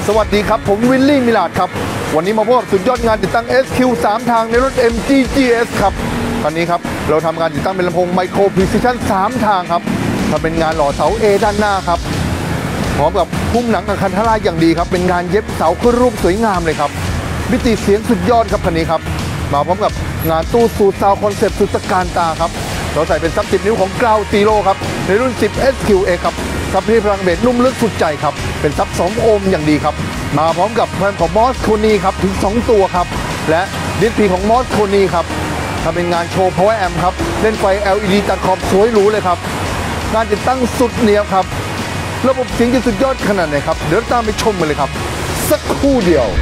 สวัสดีครับผมวิลลี่มิลาดครับวันนี้มาพบกับสุดยอดงานติดตั้ง SQ 3 ทางในรถ MG GS ครับคันนี้ครับเราทำงานติดตั้งเป็นลำโพง Micro Precision 3 ทางครับทำเป็นงานหล่อเสา A ด้านหน้าครับพร้อมกับพุ่มหนังอัลคันทาร่าอย่างดีครับเป็นงานเย็บเสาขึ้นรูปสวยงามเลยครับมิติเสียงสุดยอดครับคันนี้ครับมาพร้อมกับงานตู้สูตรซาวคอนเซ็ปต์สุดตะการตาครับเราใส่เป็นซับ10 นิ้วของกราวซีโร่ครับในรุ่น10 SQA ครับซับที่พลังเบสนุ่มลึกสุดใจครับเป็นซับ2 โอห์มอย่างดีครับมาพร้อมกับแพมของมอสโคนีครับถึง2 ตัวครับและดิสพีของมอสโคนีครับทำเป็นงานโชว์ Power Amp ครับเล่นไฟ LED ตัดขอบสวยหรูเลยครับงานติดตั้งสุดเนียบครับระบบเสียงจะสุดยอดขนาดไหนครับเดี๋ยวตามไปชมกันเลยครับสักครู่เดียว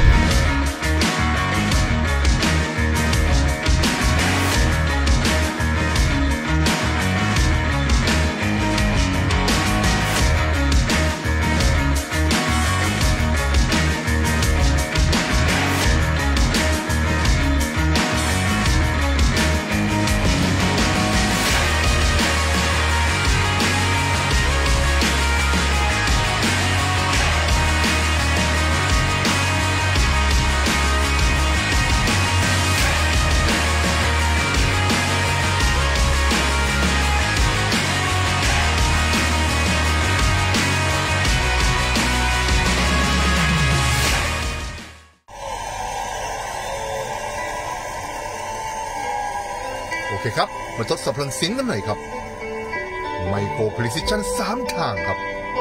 โอเคครับมาทดสอบพลังเสียงกันหน่อยครับ Micro Precision 3 ทางครับ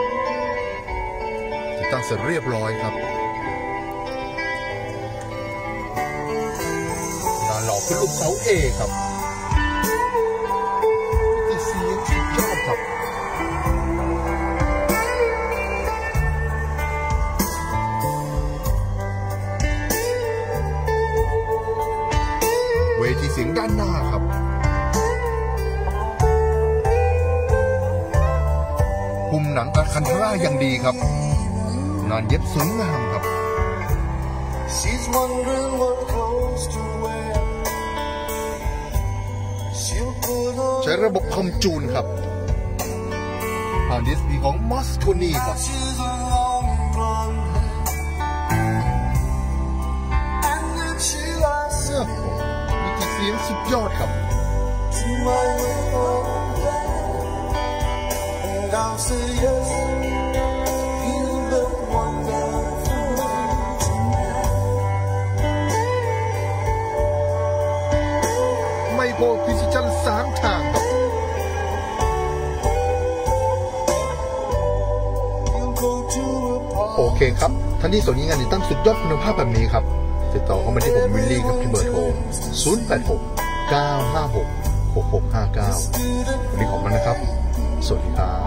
ติดตั้งเสร็จเรียบร้อยครับงานหล่อขึ้นรูปเสา A ครับมิติเสียงสุดยอดครับเวทีเสียงด้านหน้าครับพุ่มหนังอัลคันทาร่าอย่างดีครับงานเย็บสวยงามครับใช้ระบบคอมจูนครับผ่านดิสพีของมอสโคนีครับมิติเสียงสุดยอดครับMicro Precision 3 ทางครับโอเคครับท่านที่สนใจงานติดตั้งสุดยอดคุณภาพแบบนี้ครับติดต่อเข้ามาที่ผมวิลลี่ครับที่เบอร์โทร 086 956 6659 วันนี้ขอบคุณนะครับสวัสดีครับ